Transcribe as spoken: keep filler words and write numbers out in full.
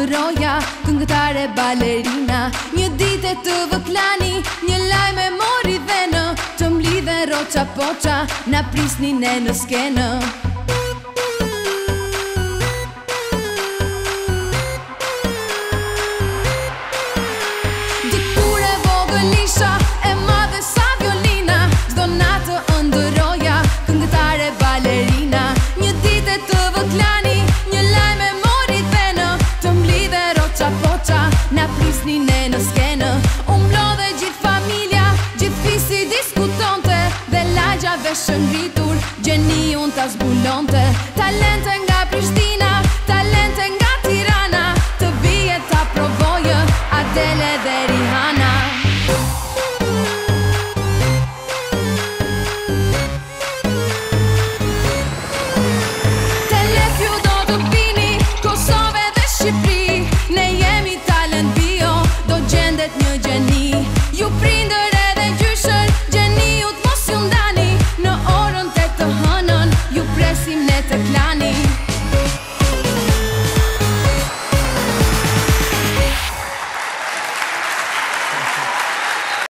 ndëroja, këngëtare balerina. Një dite të vëklani, një lajme mori dhe në të mlidhe roqa poqa, na prisnin e në skenë. Dikur e vogël isha, e madhe sa violina, çdo natë ndëroja, këngëtare balerina. Një dite të vëklani, një lajme mori dhe në të mlidhe roqa poqa, na prisnin e në skenë. U mblodhe gjithë familja, gjithë fisi diskutonte, dhe lagja veshë ngritur, gjeni unë ta zbulonte.